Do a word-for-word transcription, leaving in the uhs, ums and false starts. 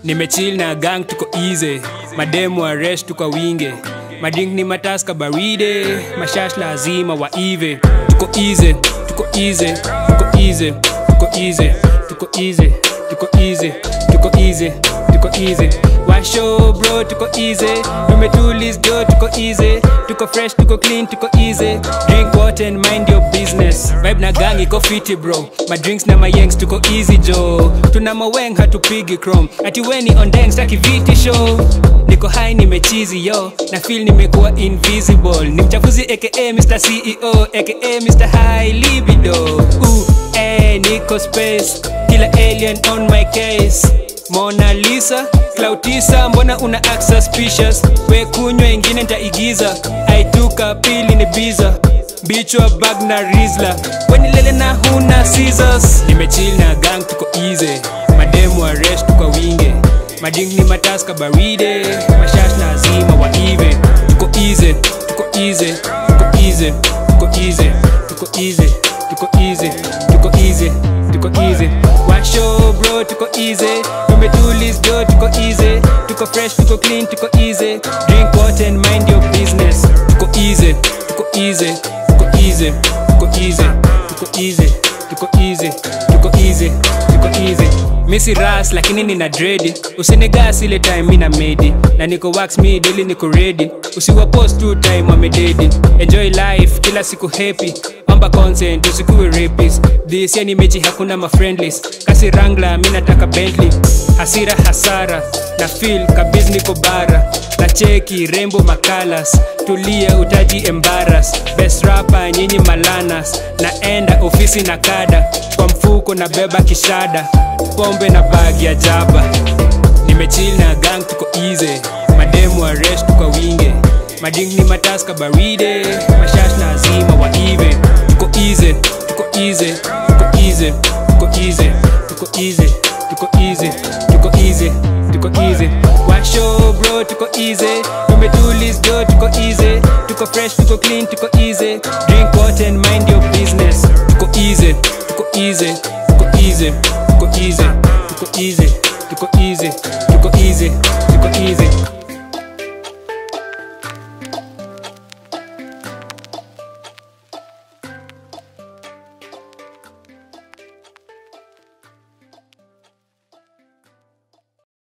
Nimechill na gang tuko easy, mademu arrest tuko winge, mading ni mataska baride, mashash lazima waive. Tuko easy, tuko easy, tuko easy, tuko easy, tuko easy, tuko easy, tuko easy, tuko easy. Washo bro tuko easy, tumetulis do tuko easy, tuko fresh, tuko clean, tuko easy. Drink water and mind your business. Vibe na gang iko fiti bro, my drinks na my yanks tuko easy jo. Tuna maweng hatupigi chrome, ati weni on dance taki viti show. Niko high nimechizi yo, na feel nimekuwa invisible. Ni mchafuzi aka Mister C E O, aka Mister High Libido. Ooh, eh, niko space, kila alien on my case. Mona Lisa, Clautisa, mbona una act suspicious? We kunywa ingine nitaigiza, aituka pili ni biza. Bichwa bag na Rizla, weni lele na huna scissors. Nimechill na gang tuko easy, mademu arrest tuko winge, mading ni mataska baride, mashash na azima waive. Tuko easy, tuko easy, tuko easy, tuko easy, tuko easy, tuko easy, tuko easy, tuko easy. Washo bro tuko easy, tumetulis do tuko easy, tuko fresh, tuko clean, tuko easy. Drink water and mind your business. Tuko easy, tuko easy, tuko easy, tuko easy, tuko easy, tuko easy, tuko easy, tuko easy. Missy ras lakini nina dread, usinigas ile time mina made, na niko wax me daily niko ready. Usiwa post two time wamededi, enjoy life kila siku happy, amba consent usikuwe rapist. This yani mechi hakuna ma friendlies, kasi Wrangler mina taka Bentley. Hasira hasara, na feel kabiz niko bara, na cheki rainbow makalas, tulia utaji embarrass. Best rapper nyinyi malanas, naenda ofisi na kada, kwa mfuko na beba kishada, pombe na bag ya jaba. Nimechill na gang tuko easy, mademu arrest tuko winge, mading ni mataska baride, mashash na azima waive. Tuko easy, tuko easy, tuko easy, tuko easy, tuko easy, tuko easy, tuko easy, tuko easy. Washo bro tuko easy, tumetulis do tuko easy, tuko fresh, tuko clean, tuko easy. Drink water and mind your business. Tuko easy, tuko easy, tuko easy, tuko easy, tuko easy, tuko easy, tuko easy, tuko easy.